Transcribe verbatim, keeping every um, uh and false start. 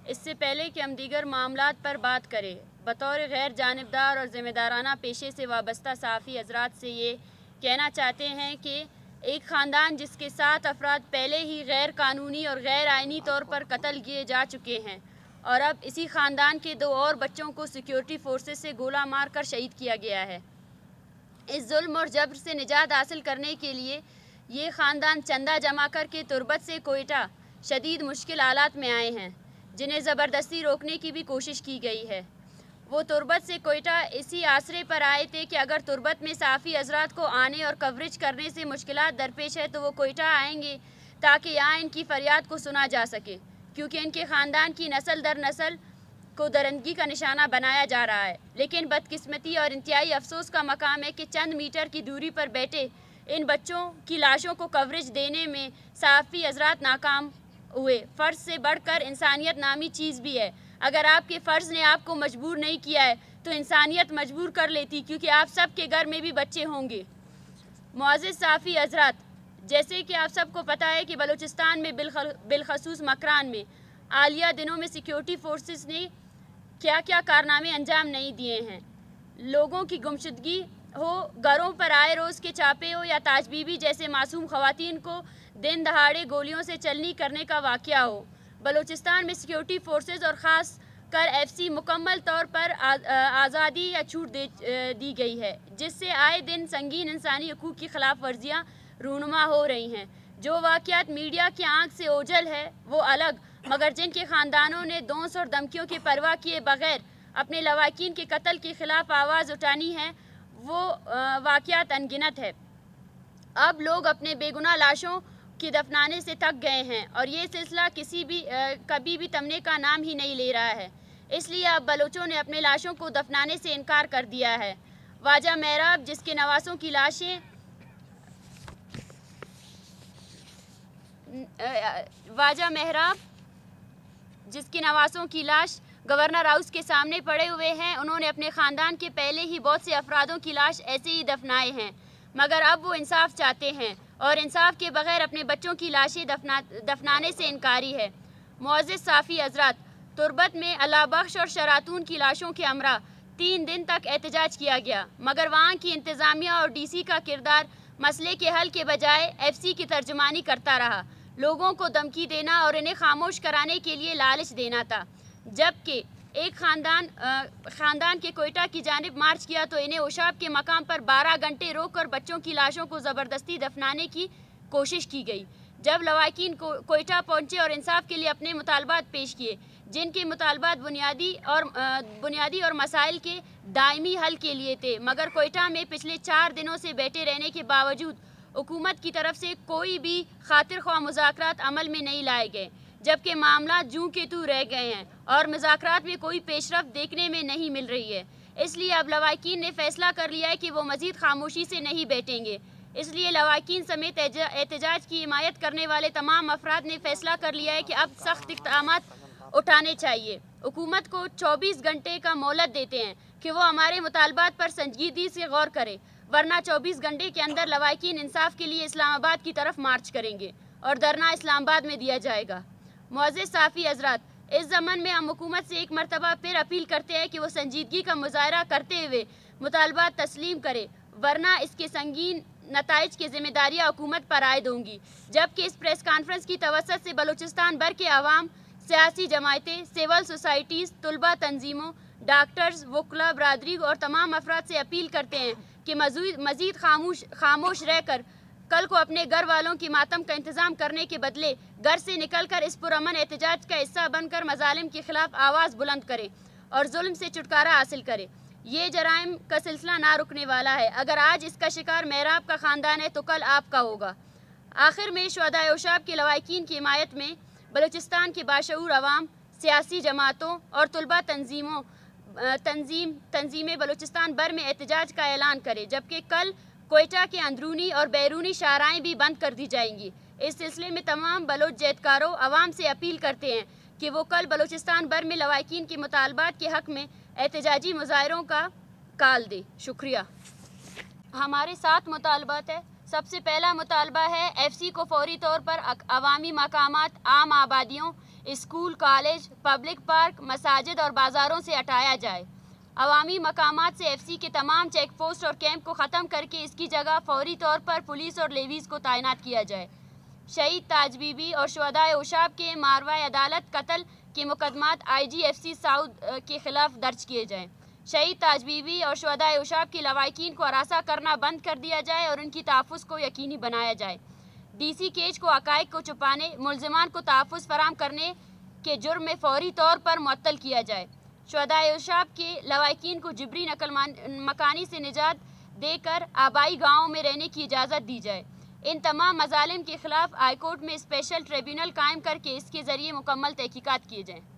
اس سے پہلے کہ ہم دیگر معاملات پر بات کریں، بطور غیر جانبدار اور ذمہ دارانہ پیشے سے وابستہ صحافی حضرات سے یہ کہنا چاہتے ہیں کہ ایک خاندان جس کے سات افراد پہلے ہی غیر قانونی اور غیر آئینی طور پر قتل کیے جا چکے ہیں، اور اب اسی خاندان کے دو اور بچوں کو سیکیورٹی فورسز سے گولہ مار کر شہید کیا گیا ہے۔ اس ظلم اور جبر سے نجات حاصل کرنے کے لیے یہ خاندان چندہ جمع کر کے تربت سے کوئٹہ شدید مشکل حالات میں آئے ہیں، جنہیں زبردستی روکنے کی بھی کوشش کی گئی ہے۔ وہ تربت سے کوئٹہ اسی آسرے پر آئے تھے کہ اگر تربت میں صحافی حضرات کو آنے اور کوریج کرنے سے مشکلات درپیش ہے تو وہ کوئٹہ آئیں گے تاکہ یہاں ان کی فریاد کو سنا جا سکے، کیونکہ ان کے خاندان کی نسل در نسل کو درندگی کا نشانہ بنایا جا رہا ہے۔ لیکن بدقسمتی اور انتہائی افسوس کا مقام ہے کہ چند میٹر کی دوری پر بیٹھے ان بچوں کی لاشوں کو کوریج دینے میں صحافی حضرات ناکام ہوئے۔ فرض سے بڑھ کر انسانیت نامی چیز بھی ہے۔ اگر آپ کے فرض نے آپ کو مجبور نہیں کیا ہے تو انسانیت مجبور کر لیتی، کیونکہ آپ سب کے گھر میں بھی بچے ہوں گے۔ معزز صحافی حضرات، جیسے کہ آپ سب کو پتہ ہے کہ بلوچستان میں بالخصوص مکران میں حالیہ دنوں میں سیکیورٹی فورسز نے کیا کیا کارنامے انجام نہیں دیے ہیں۔ لوگوں کی گمشدگی ہو، گھروں پر آئے روز کے چھاپے ہو، یا تاج بی بی جیسے معصوم خواتین کو دن دہاڑے گولیوں سے چلنی کرنے کا واقعہ ہو، بلوچستان میں سیکیورٹی فورسز اور خاص کر ایف سی مکمل طور پر آزادی یا چھوٹ دی گئی ہے، جس سے آئے دن سنگین انسانی حقوق کی خلاف ورزیاں رونما ہو رہی ہیں۔ جو واقعات میڈیا کی آنکھ سے اوجھل ہے وہ الگ، مگر جن کے خاندانوں نے دونس اور دھمکیوں کی پرواہ کیے بغیر اپنے لواحقین کے قتل کے خلاف آواز اٹھانی ہے، وہ واقعات ان گنت ہے۔ اب لوگ اپنے بے گناہ لاشوں کی دفنانے سے تھک گئے ہیں، اور یہ سلسلہ کسی بھی کبھی بھی تھمنے کا نام ہی نہیں لے رہا ہے۔ اس لیے اب بلوچوں نے اپنے لاشوں کو دفنانے سے انکار کر دیا ہے۔ واجہ محراب جس کے نواسوں کی لاشیں واجہ محراب جس کے نواسوں کی لاش گورنر ہاؤس کے سامنے پڑے ہوئے ہیں، انہوں نے اپنے خاندان کے پہلے ہی بہت سے افرادوں کی لاش ایسے ہی دفنائے ہیں، مگر اب وہ انصاف چاہتے ہیں اور انصاف کے بغیر اپنے بچوں کی لاشیں دفنا دفنانے سے انکاری ہے۔ معزز صحافی حضرات، تربت میں اللہ بخش اور شراتون کی لاشوں کے ہمراہ تین دن تک احتجاج کیا گیا، مگر وہاں کی انتظامیہ اور ڈی سی کا کردار مسئلے کے حل کے بجائے ایف سی کی ترجمانی کرتا رہا، لوگوں کو دھمکی دینا اور انہیں خاموش کرانے کے لیے لالچ دینا تھا۔ جبکہ ایک خاندان خاندان کے کوئٹہ کی جانب مارچ کیا تو انہیں اوشاب کے مقام پر بارہ گھنٹے روک کر بچوں کی لاشوں کو زبردستی دفنانے کی کوشش کی گئی۔ جب لواحقین کوئٹہ پہنچے اور انصاف کے لیے اپنے مطالبات پیش کیے، جن کے مطالبات بنیادی اور بنیادی اور مسائل کے دائمی حل کے لیے تھے، مگر کوئٹہ میں پچھلے چار دنوں سے بیٹھے رہنے کے باوجود حکومت کی طرف سے کوئی بھی خاطر خواہ مذاکرات عمل میں نہیں لائے گئے، جبکہ معاملات جوں کے توں رہ گئے ہیں اور مذاکرات میں کوئی پیش رفت دیکھنے میں نہیں مل رہی ہے۔ اس لیے اب لواحقین نے فیصلہ کر لیا ہے کہ وہ مزید خاموشی سے نہیں بیٹھیں گے۔ اس لیے لواحقین سمیت احتجاج کی حمایت کرنے والے تمام افراد نے فیصلہ کر لیا ہے کہ اب سخت اقدامات اٹھانے چاہیے۔ حکومت کو چوبیس گھنٹے کا مہلت دیتے ہیں کہ وہ ہمارے مطالبات پر سنجیدگی سے غور کرے، ورنہ چوبیس گھنٹے کے اندر لواحقین انصاف کے لیے اسلام آباد کی طرف مارچ کریں گے اور دھرنا اسلام آباد میں دیا جائے گا۔ معزز صحافی حضرات، اس ضمن میں ہم حکومت سے ایک مرتبہ پھر اپیل کرتے ہیں کہ وہ سنجیدگی کا مظاہرہ کرتے ہوئے مطالبات تسلیم کرے، ورنہ اس کے سنگین نتائج کی ذمہ داریاں حکومت پر عائد ہوں گی۔ جبکہ اس پریس کانفرنس کی توسط سے بلوچستان بھر کے عوام، سیاسی جماعتیں، سول سوسائٹیز، طلباء تنظیموں، ڈاکٹرز، وکلاء برادری اور تمام افراد سے اپیل کرتے ہیں کہ مزید خاموش خاموش رہ کر کل کو اپنے گھر والوں کی ماتم کا انتظام کرنے کے بدلے گھر سے نکل کر اس پرامن احتجاج کا حصہ بن کر مظالم کے خلاف آواز بلند کرے اور ظلم سے چھٹکارا حاصل کرے۔ یہ جرائم کا سلسلہ نہ رکنے والا ہے۔ اگر آج اس کا شکار محراب کا خاندان ہے تو کل آپ کا ہوگا۔ آخر میں شہدائے اوشاب کے لواحقین کی حمایت میں بلوچستان کے باشعور عوام، سیاسی جماعتوں اور طلباء تنظیموں تنظیم تنظیمیں بلوچستان بھر میں احتجاج کا اعلان کرے، جبکہ کل کوئٹہ کے اندرونی اور بیرونی شاہراہیں بھی بند کر دی جائیں گی۔ اس سلسلے میں تمام بلوچ جہدکاروں عوام سے اپیل کرتے ہیں کہ وہ کل بلوچستان بھر میں لواحقین کے مطالبات کے حق میں احتجاجی مظاہروں کا کال دے۔ شکریہ۔ ہمارے سات مطالبات ہیں۔ سب سے پہلا مطالبہ ہے ایف سی کو فوری طور پر عوامی مقامات، عام آبادیوں، اسکول، کالج، پبلک پارک، مساجد اور بازاروں سے ہٹایا جائے۔ عوامی مقامات سے ایف سی کے تمام چیک پوسٹ اور کیمپ کو ختم کر کے اس کی جگہ فوری طور پر پولیس اور لیویز کو تعینات کیا جائے۔ شہید تاج بی بی اور شہدائے اوشاب کے ماروائے عدالت قتل کے مقدمات آئی جی ایف سی ساؤتھ کے خلاف درج کیے جائیں۔ شہید تاج بی بی اور شہدائے اوشاب کے لواحقین کو ہراساں کرنا بند کر دیا جائے اور ان کی تحفظ کو یقینی بنایا جائے۔ ڈی سی کیج کو حقائق کو چھپانے، ملزمان کو تحفظ فراہم کرنے کے جرم میں فوری طور پر معطل کیا جائے۔ شہدائے اوشاب کے لواحقین کو جبری نقل مکانی سے نجات دے کر آبائی گاؤں میں رہنے کی اجازت دی جائے۔ ان تمام مظالم کے خلاف ہائی کورٹ میں اسپیشل ٹریبیونل قائم کر کے اس کے ذریعے مکمل تحقیقات کیے جائیں۔